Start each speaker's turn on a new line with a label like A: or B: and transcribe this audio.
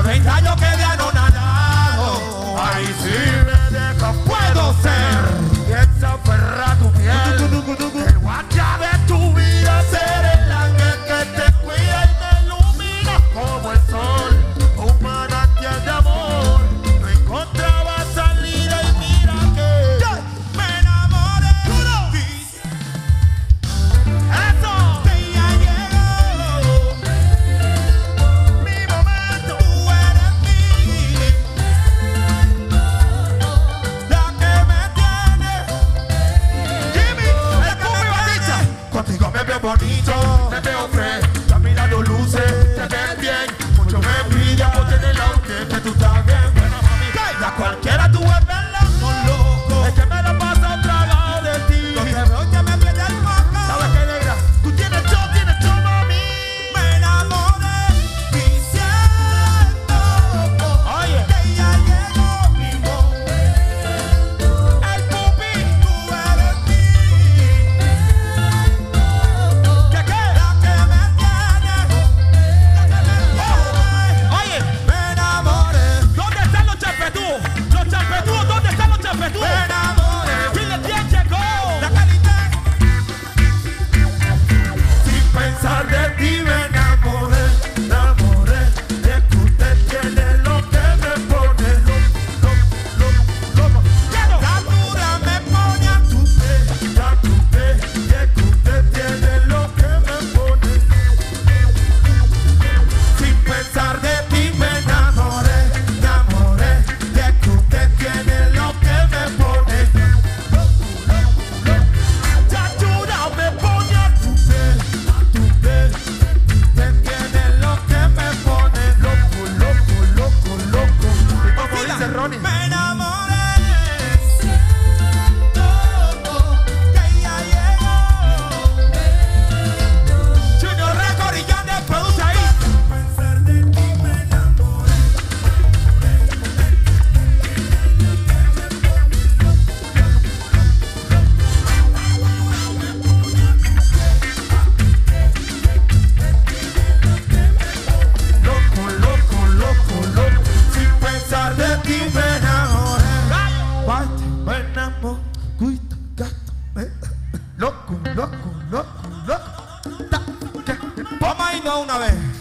A: 20 años que de anonadado. Ahí sí me deja, puedo ser. Y esa perra tu piel, el guardia de tu vida, ser el ángel que te cuida y te ilumina como el sol. Un manantial de amor, no encontraba salida y mira que me enamoré. Eso, que ya llegó mi momento. Tú eres mí, la que me tiene. Jimmy, el Cupi Batista. Contigo me veo bonito, me veo fresh. Ya mirando luces, te ves bien. Mucho me envidia por tener la que tú estás bien. Bueno, mami, la cualquiera tú es verla, no loco. Es que me la paso tragado de ti. Lo que veo que me pierde el foco. ¿Sabes qué, negra? Tú tienes todo, mami. Me enamoré diciendo, oye, que ya llegó mi momento. El Pupi, tú eres mí. ¿Qué? La que me tiene. Oye, me enamoré. ¿Dónde están los champetúos? Los champetúos, ¿dónde están los champetúos? Me enamoré. Dile quién llegó. La calidad. Sin pensar de ti me enamoré, enamoré. De que usted tiene lo que me pone loco. La dura me pone a tu pie, a tu pie. De que usted tiene lo que me pone. Sin pensar de ti me enamoré, enamoré. De que usted tiene lo que me pone. La dura me pone a tu pie, a tu pie. Usted tiene lo que me pone loco. ¿Y cómo dice Ronnie? Me enamoré. Que ya llegó. Junior Record y Yandel produce ahí. Pensar de ti me enamoré. Loco. Sin pensar de ti me enamoré. Bate, me enamoré. Cuita, gato, loco. Vamos a irnos una vez.